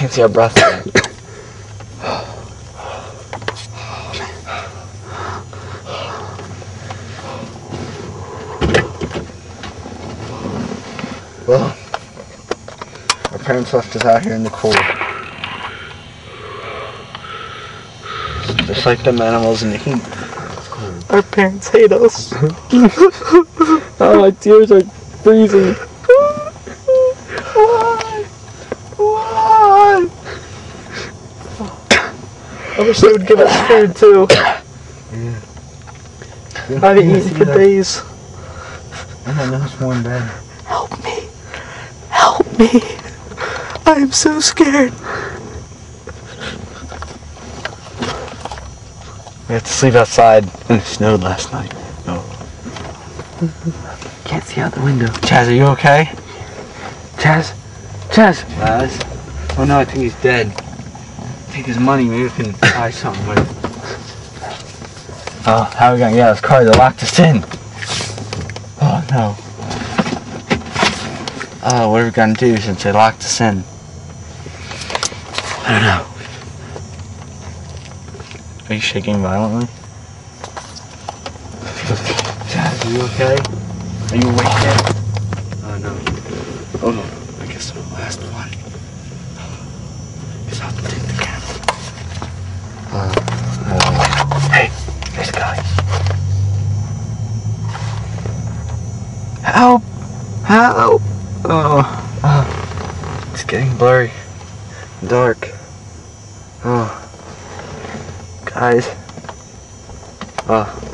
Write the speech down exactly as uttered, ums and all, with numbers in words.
can't see our breath. Well, our parents left us out here in the cold. Just like them animals in the heat. Our parents hate us. Oh, my tears are freezing. Why? Why? I wish they would give us food too. Yeah. I haven't eaten for days. And I know it's warm bed. Help me. Help me. I am so scared. We had to sleep outside and it snowed last night. Oh. Can't see out the window. Chaz, are you okay? Chaz. Chaz. Chaz? Oh no, I think he's dead. Take his money, maybe we can buy something with it. Oh, how are we gonna get out of this car? They locked us in. Oh no. Oh, what are we gonna do since they locked us in? I don't know. Are you shaking violently? Chaz, are you okay? Are you awake yet? Oh no. Oh no. I guess I'm the last one. Guess I'll have to take the camera. Uh, uh, hey, there's a guy. Help! Help! Oh, oh, it's getting blurry, dark. Oh, guys. Oh.